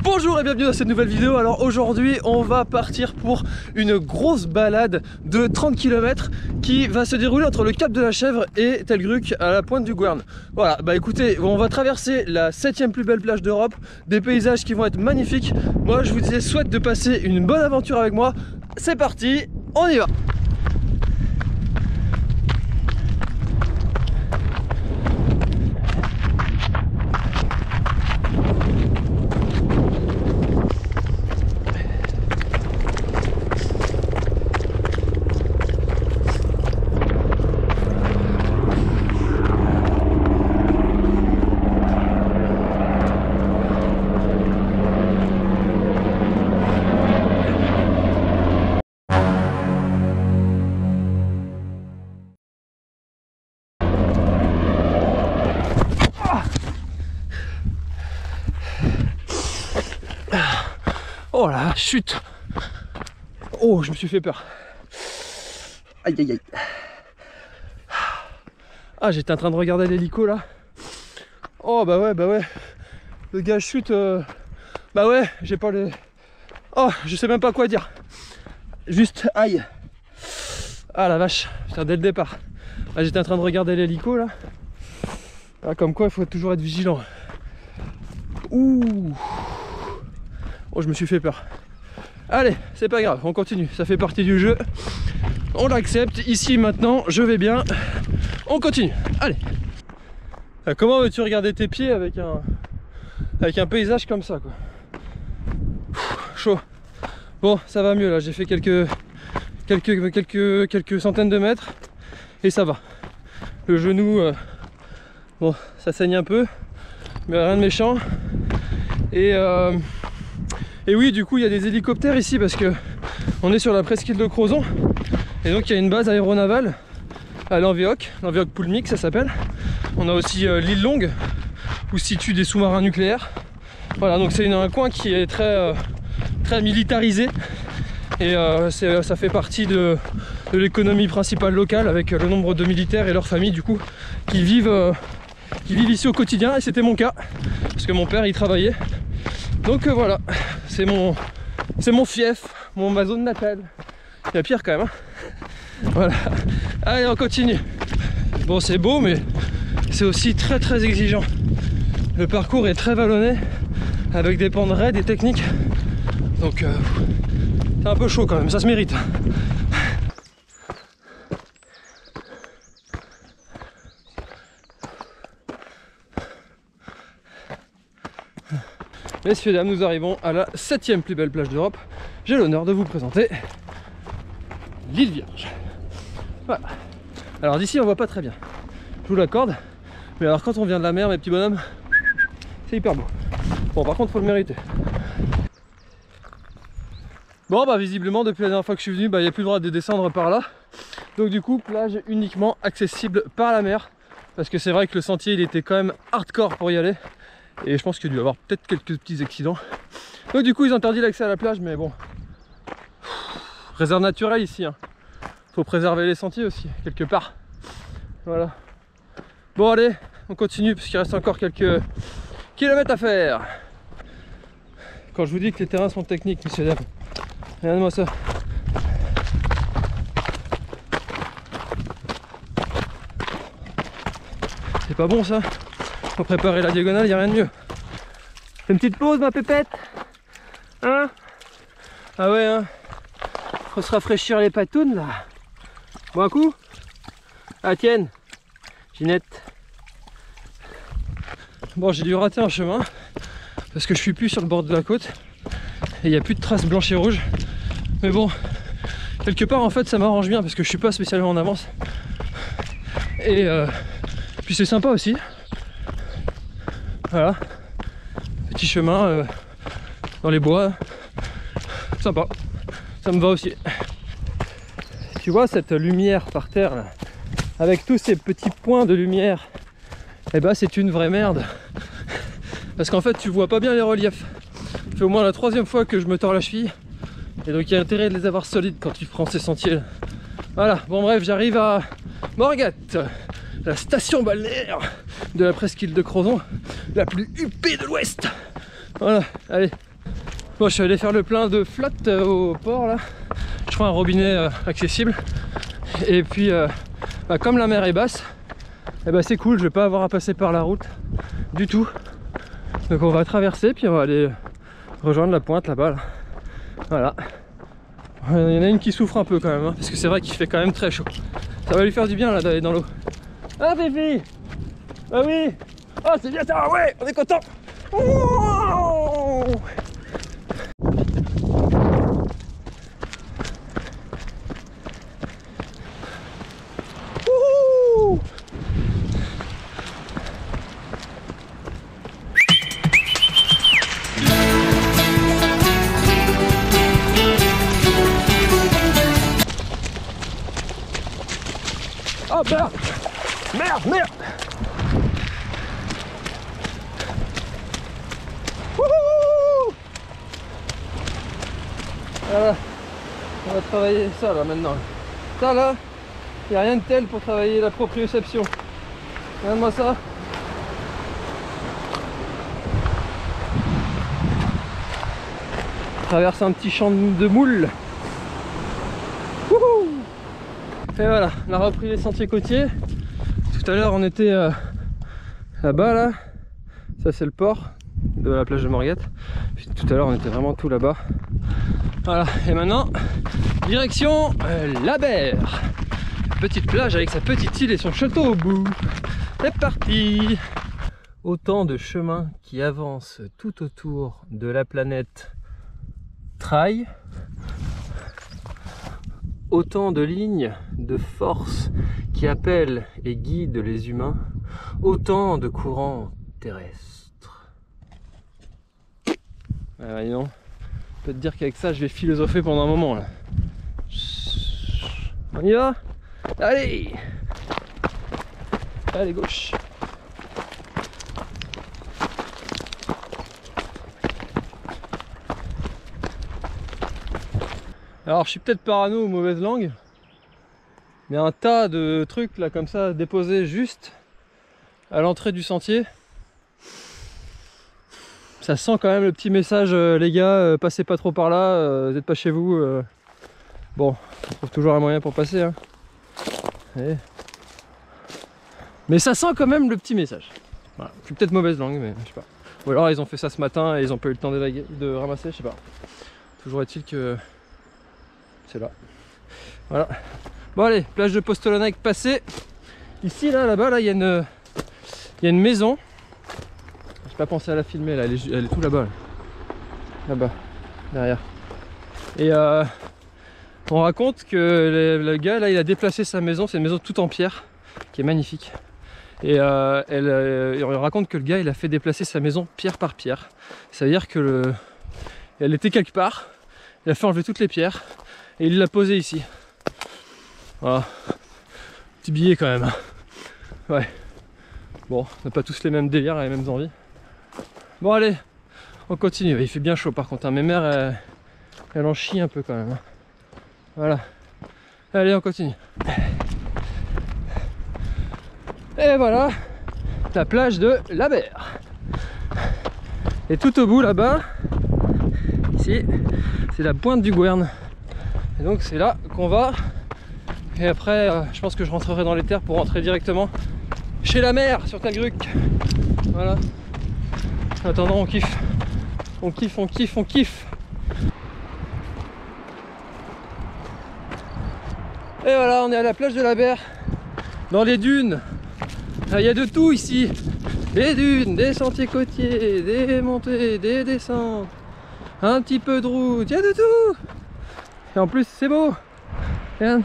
Bonjour et bienvenue dans cette nouvelle vidéo. Alors aujourd'hui on va partir pour une grosse balade de 30 km qui va se dérouler entre le Cap de la Chèvre et Telgruc à la pointe du Gouern. Voilà, bah écoutez, on va traverser la 7e plus belle plage d'Europe, des paysages qui vont être magnifiques. Moi je vous disais, souhaite de passer une bonne aventure avec moi. C'est parti, on y va. Oh la chute! Oh, je me suis fait peur. Aïe aïe aïe. Ah, j'étais en train de regarder l'hélico là. Oh bah ouais. Le gars chute. Bah ouais, j'ai pas les. Oh, je sais même pas quoi dire. Juste aïe. Ah la vache, putain, dès le départ. Ah, j'étais en train de regarder l'hélico là. Ah, comme quoi il faut toujours être vigilant. Ouh. Oh, je me suis fait peur. Allez, c'est pas grave, on continue, ça fait partie du jeu. On l'accepte, ici maintenant, je vais bien. On continue, allez. Comment veux-tu regarder tes pieds avec un paysage comme ça, quoi? Chaud. Bon, ça va mieux là, j'ai fait quelques centaines de mètres et ça va. Le genou, bon, ça saigne un peu, mais rien de méchant. Et oui, du coup il y a des hélicoptères ici parce que on est sur la presqu'île de Crozon et donc il y a une base aéronavale à Lanvéoc Poulmic ça s'appelle. On a aussi l'île Longue où se situent des sous-marins nucléaires. Voilà, donc c'est un coin qui est très militarisé et ça fait partie de l'économie principale locale avec le nombre de militaires et leurs familles du coup qui vivent ici au quotidien, et c'était mon cas parce que mon père y travaillait. Donc voilà, c'est mon fief, ma zone natale. Il y a pire quand même, hein. Voilà, allez on continue. Bon, c'est beau mais c'est aussi très exigeant. Le parcours est très vallonné avec des pentes raides et techniques. Donc c'est un peu chaud quand même, ça se mérite. Messieurs, dames, nous arrivons à la 7e plus belle plage d'Europe. J'ai l'honneur de vous présenter l'île Vierge. Voilà. Alors d'ici on voit pas très bien, je vous l'accorde. Mais alors quand on vient de la mer, mes petits bonhommes, c'est hyper beau. Bon, par contre faut le mériter. Bon bah visiblement depuis la dernière fois que je suis venu, il n'y a plus le droit de descendre par là. Donc du coup plage uniquement accessible par la mer. Parce que c'est vrai que le sentier il était quand même hardcore pour y aller. Et je pense qu'il y a dû y avoir peut-être quelques petits accidents. Donc du coup ils ont interdit l'accès à la plage, mais bon. Réserve naturelle ici, hein. Faut préserver les sentiers aussi, quelque part. Voilà. Bon allez, on continue parce qu'il reste encore quelques kilomètres à faire. Quand je vous dis que les terrains sont techniques, messieurs dames, regardez-moi ça. C'est pas bon ça? Pour préparer la diagonale, il n'y a rien de mieux. Fais une petite pause ma pépette. Hein? Ah ouais, hein? Faut se rafraîchir les patounes là. Bon un coup? Ah tienne, Ginette. Bon, j'ai dû rater un chemin parce que je suis plus sur le bord de la côte et il n'y a plus de traces blanches et rouges. Mais bon, quelque part en fait ça m'arrange bien parce que je suis pas spécialement en avance. Et puis c'est sympa aussi. Voilà, petit chemin dans les bois, sympa, ça me va aussi. Tu vois cette lumière par terre là, avec tous ces petits points de lumière, et bah c'est une vraie merde. Parce qu'en fait tu vois pas bien les reliefs. C'est au moins la 3e fois que je me tords la cheville, et donc il y a intérêt de les avoir solides quand tu prends ces sentiers là. Voilà, bon bref, j'arrive à Morgat, la station balnéaire de la presqu'île de Crozon, la plus huppée de l'Ouest. Voilà, allez, Bon, je suis allé faire le plein de flotte au port là. Je trouve un robinet accessible. Et puis, comme la mer est basse, eh ben, c'est cool, je vais pas avoir à passer par la route du tout. Donc on va traverser, puis on va aller rejoindre la pointe là-bas. Là. Voilà. Il y en a une qui souffre un peu quand même, hein, parce que c'est vrai qu'il fait quand même très chaud. Ça va lui faire du bien là d'aller dans l'eau. Ah Fifi! Ah oui! Ah c'est bien ça, ouais! On est content! Oh, oh merde! Merde, merde! Wouhou! Voilà, on va travailler ça là maintenant. Ça là, il n'y a rien de tel pour travailler la proprioception. Regarde-moi ça. On traverse un petit champ de moules. Wouhou! Et voilà, on a repris les sentiers côtiers. Tout à l'heure on était là-bas là. Ça c'est le port de la plage de Morguette. Puis tout à l'heure on était vraiment tout là-bas. Voilà, et maintenant direction la Berre. Petite plage avec sa petite île et son château au bout. C'est parti. Autant de chemins qui avancent tout autour de la planète Trail. Autant de lignes de force qui appellent et guident les humains, autant de courants terrestres. Non. Je peux te dire qu'avec ça je vais philosopher pendant un moment là. On y va? Allez! Allez, gauche! Alors je suis peut-être parano ou mauvaise langue, mais un tas de trucs là comme ça déposés juste à l'entrée du sentier, ça sent quand même le petit message les gars, passez pas trop par là, vous n'êtes pas chez vous. Bon, on trouve toujours un moyen pour passer hein. Mais ça sent quand même le petit message. Voilà. Je suis peut-être mauvaise langue, mais je sais pas. Ou alors ils ont fait ça ce matin et ils ont pas eu le temps de ramasser, je sais pas. Toujours est-il que c'est là. Voilà. Bon allez, plage de Postolonaic passée. Ici là-bas là, il y a une maison. J'ai pas pensé à la filmer là, elle est tout là-bas. Là-bas, derrière. Et on raconte que le gars là, il a déplacé sa maison, c'est une maison toute en pierre, qui est magnifique. Et on raconte que le gars il a fait déplacer sa maison pierre par pierre. Ça veut dire que elle était quelque part, il a fait enlever toutes les pierres. Et il l'a posé ici. Voilà. Petit billet quand même. Ouais. Bon, on n'a pas tous les mêmes délires, les mêmes envies. Bon allez, on continue. Il fait bien chaud par contre. Hein. Mes mères, elle en chie un peu quand même. Hein. Voilà. Allez, on continue. Et voilà, la plage de la Berre. Et tout au bout là-bas, ici, c'est la pointe du Gouerne. Et donc c'est là qu'on va. Et après je pense que je rentrerai dans les terres pour rentrer directement chez la mer sur Talgruc. Voilà. En attendant on kiffe. On kiffe, on kiffe, on kiffe. Et voilà, on est à la plage de la Berre. Dans les dunes. Il y a de tout ici. Des dunes, des sentiers côtiers, des montées, des descentes. Un petit peu de route, il y a de tout. Et en plus c'est beau. Regarde.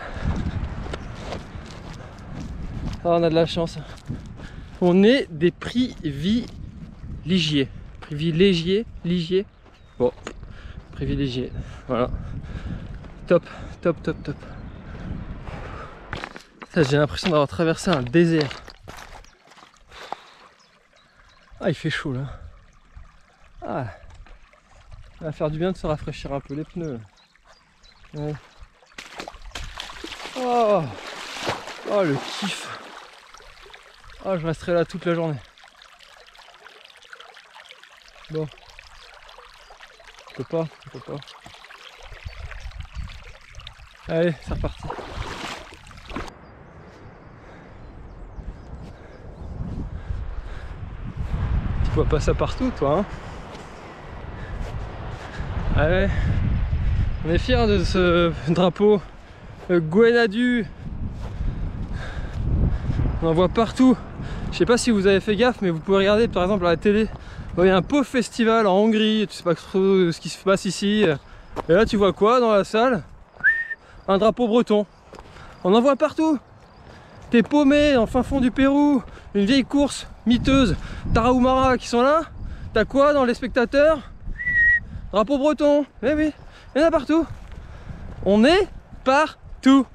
Oh, on a de la chance. On est des privilégiés. Privilégiés. Bon, privilégiés. Voilà. Top, top, top, top. J'ai l'impression d'avoir traversé un désert. Ah, il fait chaud là. Ah. Ça va faire du bien de se rafraîchir un peu les pneus. Ouais. Oh. Oh le kiff. Oh, je resterai là toute la journée. Bon. On peut pas. Allez, c'est reparti. Tu vois pas ça partout, toi, hein? Allez, on est fiers de ce drapeau Gwenadu. On en voit partout. Je sais pas si vous avez fait gaffe, mais vous pouvez regarder par exemple à la télé. Il y a un pauvre festival en Hongrie, tu sais pas trop ce qui se passe ici. Et là tu vois quoi dans la salle? Un drapeau breton. On en voit partout. T'es paumé en fin fond du Pérou, une vieille course miteuse, Tarahumara qui sont là. T'as quoi dans les spectateurs? Drapeau breton. Eh oui, il y en a partout. On est partout.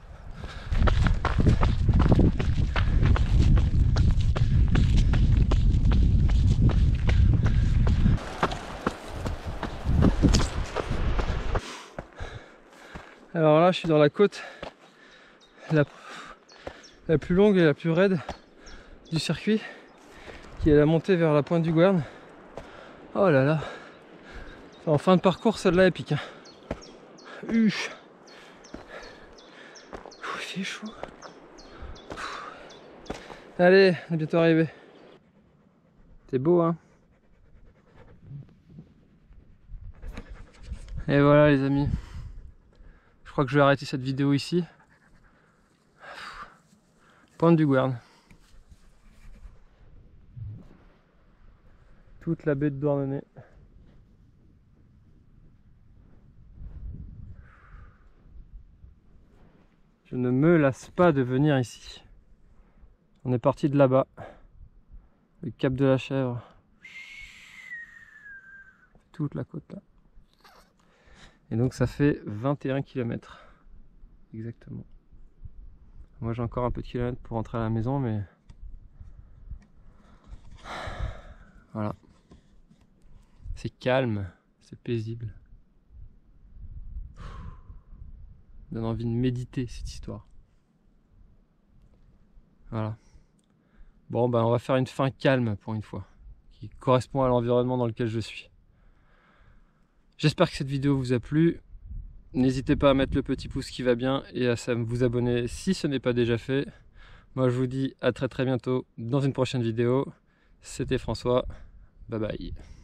Alors là, je suis dans la côte la plus longue et la plus raide du circuit, qui est la montée vers la pointe du Gouern. Oh là là, en fin de parcours, celle-là est épique. Hein. Il fait chaud. Allez, on est bientôt arrivé. C'est beau, hein? Et voilà les amis. Je crois que je vais arrêter cette vidéo ici. Pointe du Gouern. Toute la baie de Douarnenez. Je ne me lasse pas de venir ici. On est parti de là-bas. Le cap de la Chèvre. Toute la côte là. Et donc ça fait 21 km. Exactement. Moi j'ai encore un peu de kilomètres pour rentrer à la maison, mais voilà. C'est calme, c'est paisible. Ça donne envie de méditer cette histoire. Voilà. Bon ben on va faire une fin calme pour une fois, qui correspond à l'environnement dans lequel je suis. J'espère que cette vidéo vous a plu. N'hésitez pas à mettre le petit pouce qui va bien et à vous abonner si ce n'est pas déjà fait. Moi je vous dis à très bientôt dans une prochaine vidéo. C'était François. Bye bye.